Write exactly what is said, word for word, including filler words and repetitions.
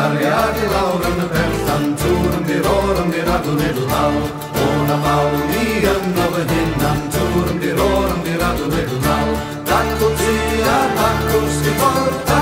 cariad i lawr yn y perllan, tŵr yn diror yn diradw little hawl. O na mawl ni yn o fy hunan, tŵr yn diror yn diradw little hawl. Dacw ti a dacw sgiffordd